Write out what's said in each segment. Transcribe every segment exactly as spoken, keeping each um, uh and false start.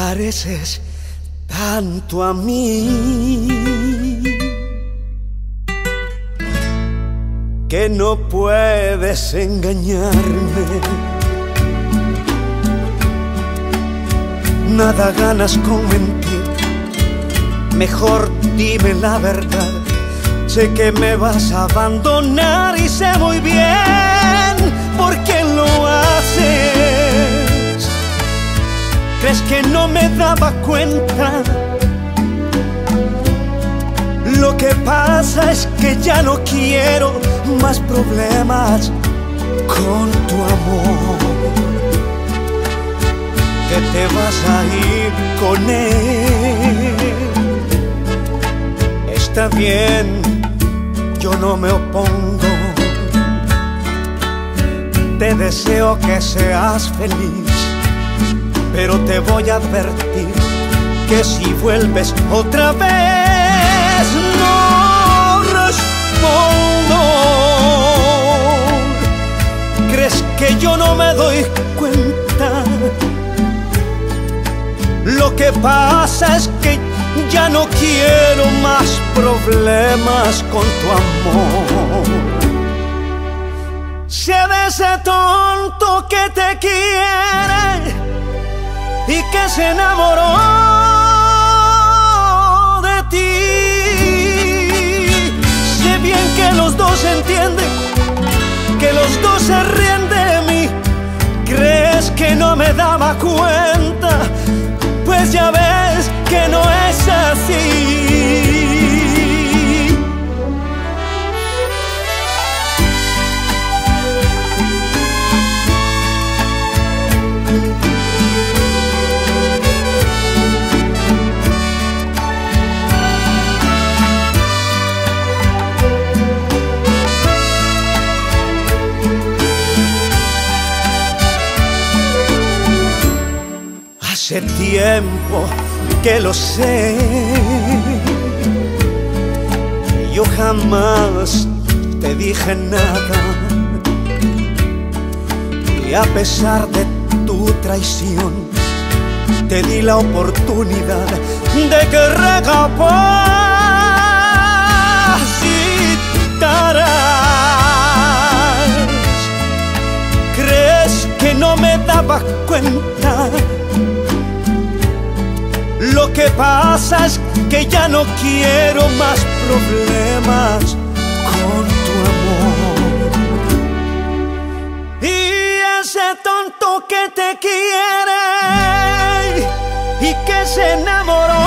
pareces tanto a mí que no puedes engañarme. Nada ganas con mentir, mejor dime la verdad. Sé que me vas a abandonar y sé muy bien por qué lo haces. ¿Crees que no me daba cuenta? Lo que pasa es que ya no quiero más problemas con tu amor. Que te vas a ir con él. Está bien, yo no me opongo. Te deseo que seas feliz, pero te voy a advertir que si vuelves otra vez no respondo. ¿Crees que yo no me doy cuenta? Lo que pasa es que ya no quiero más problemas con tu amor. Sé de ese tonto que te quiere y que se enamoró de ti. Sé bien que los dos entienden, que los dos se ríen de mí. ¿Crees que no me daba cuenta? Pues ya ves que no es así. Hace tiempo que lo sé, yo jamás te dije nada, y a pesar de tu traición te di la oportunidad de que recapacitaras. ¿Crees que no me daba cuenta? Lo que pasa es que ya no quiero más problemas con tu amor. Y ese tonto que te quiere y que se enamoró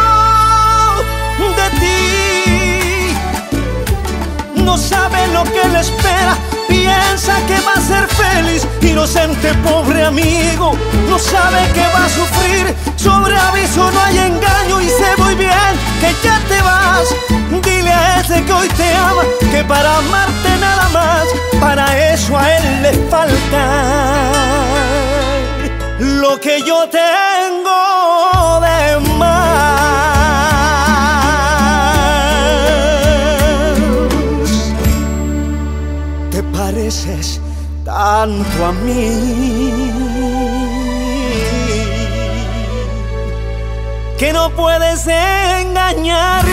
de ti, no sabe lo que le espera. Piensa que va a ser feliz, inocente pobre amigo. No sabe que va a sufrir, sobre aviso no hay engaño. Y sé muy bien que ya te vas. Dile a ese que hoy te ama que para amarte nada más, para eso a él le falta lo que yo tengo de más. Pareces tanto a mí que no puedes engañarme.